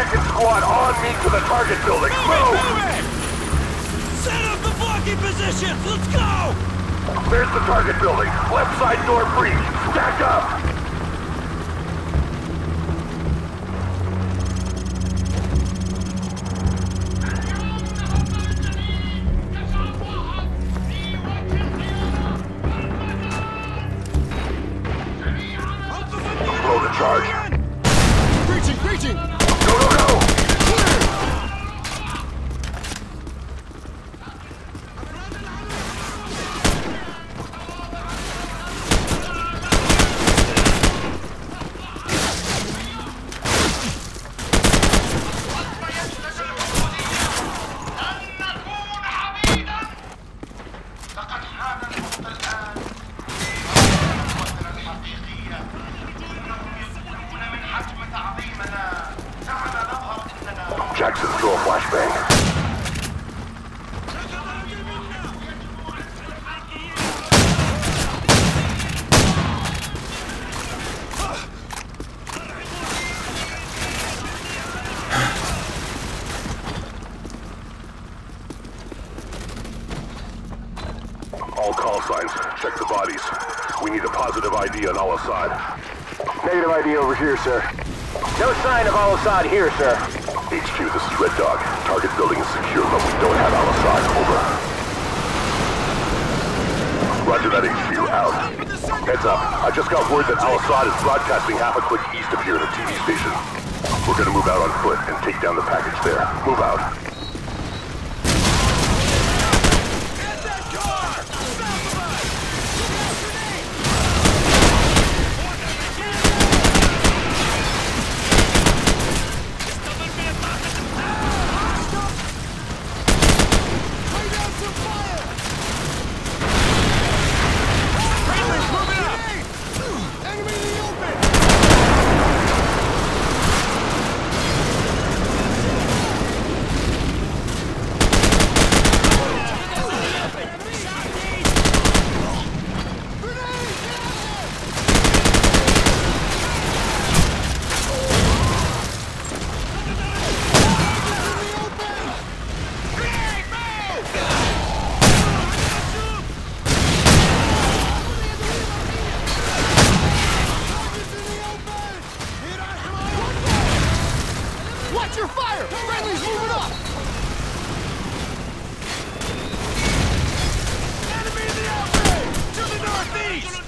Second squad on me to the target building. Move! Set up the blocking positions! Let's go! There's the target building. Left side door breach. Stack up! Blow the charge. Breaching! Breaching! Go, go, go! Jackson, throw a flashbang. All call signs. Check the bodies. We need a positive ID on Al-Assad. Negative ID over here, sir. No sign of Al-Assad here, sir. HQ, this is Red Dog. Target building is secure, but we don't have Al-Assad. Over. Roger that, HQ. Out. Heads up. I just got word that Al-Assad is broadcasting half a click east of here at a TV station. We're gonna move out on foot and take down the package there. Move out. Watch your fire! Friendly's moving up! Enemy in the outbreak! To the northeast!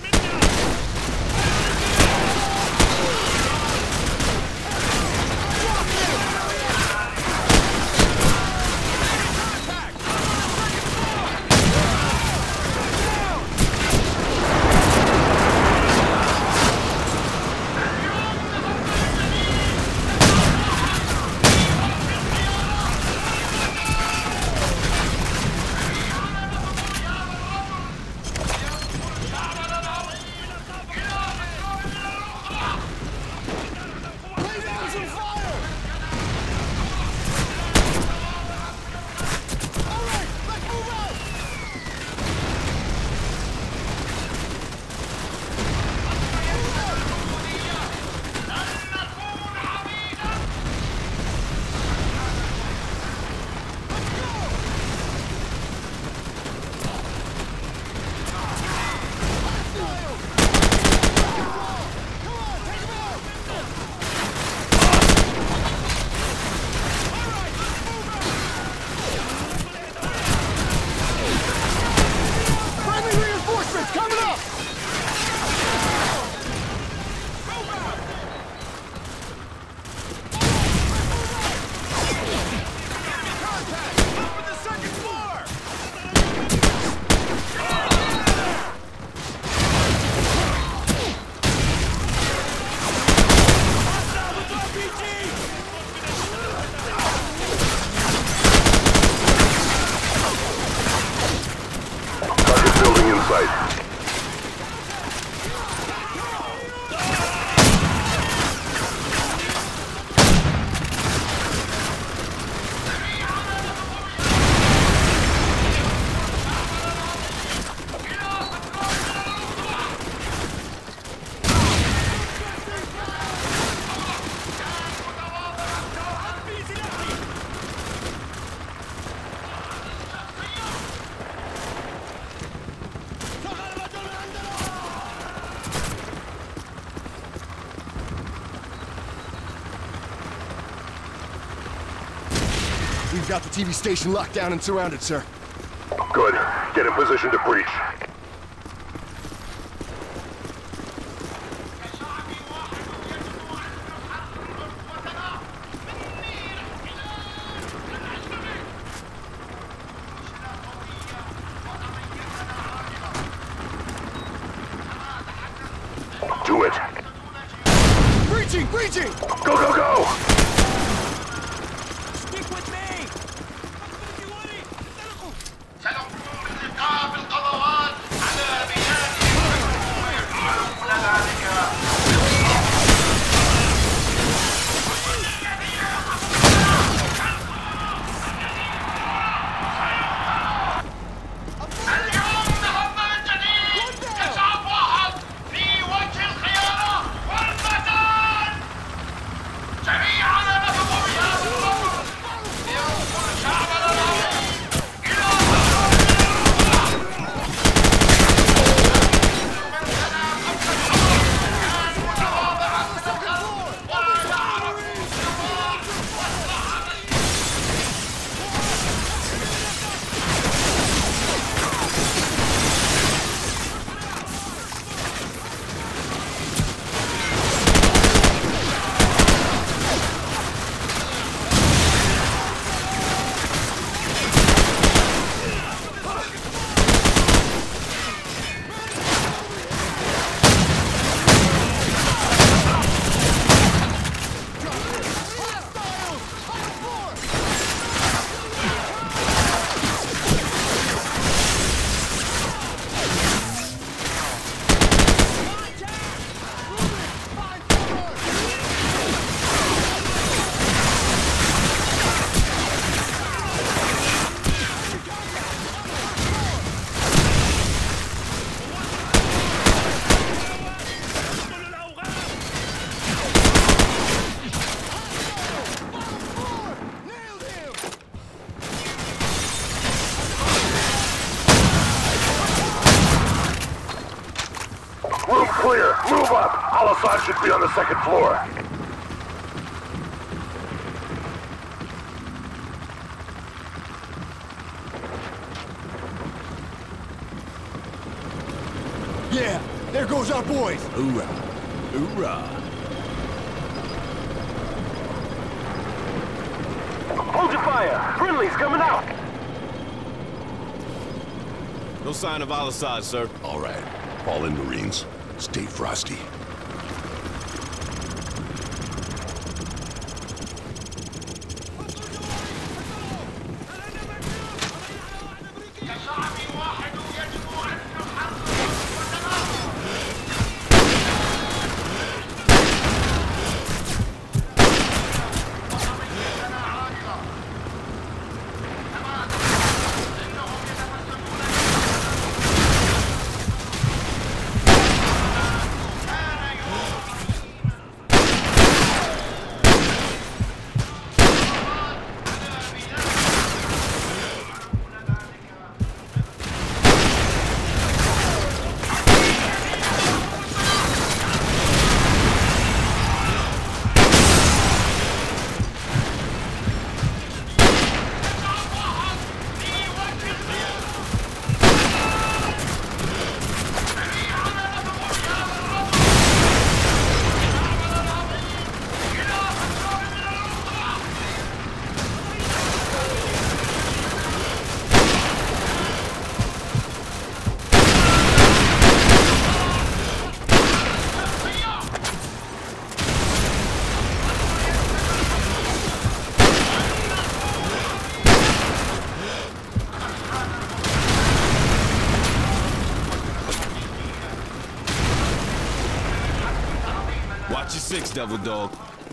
We've got the TV station locked down and surrounded, sir. Good. Get in position to breach. Do it. Breaching! Breaching! Go, go, go! Stick with me! سنقوم باللقاء بالقضاءات على بيانهم ويفعلون ذلك. اليوم نهضنا من جديد كشعب واحد في وجه الخيانة والفتن. جميعنا نثق بهذا الرجل لينقل شعبنا العظيم إلى Room clear. Move up. Al-Assad should be on the second floor. Yeah, there goes our boys. Hoorah! Hoorah! Hold your fire! Friendly's coming out! No sign of Al-Assad, sir. All right. Fall in, Marines. Stay frosty. كشعب واحد يجب أن نحرك وتناهض. وطنيتنا عارضة. كما تحدث إنهم يتمسكون كان يوم Watch your six, Devil Dog.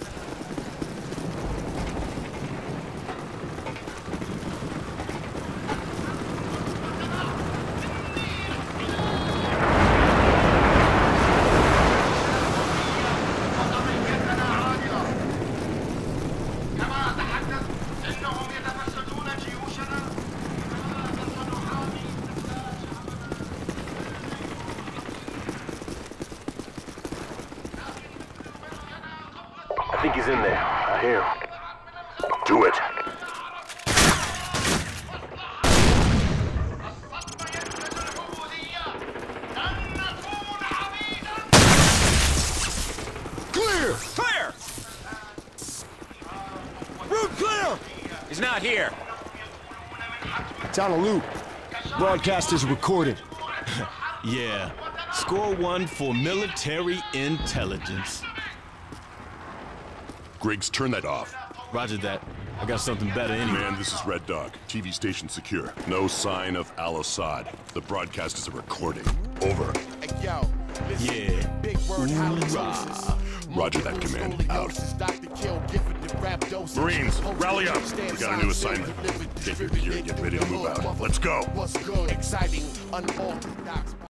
كما تحدث إنهم يتفسدون جيوشنا. I think he's in there. I hear him. Do it. He's not here. It's on a loop. Broadcast is recorded. Yeah. Score 1 for military intelligence. Griggs, turn that off. Roger that. I got something better anyway. Man, this is Red Dog. TV station secure. No sign of Al-Assad. The broadcast is a recording. Over. Hey, yo, listen, Yeah. big word halitosis. Roger that, command. Out. Marines, rally up. We got a new assignment. Get your gear and get ready to move out. Let's go. What's good? Exciting, unorthodox.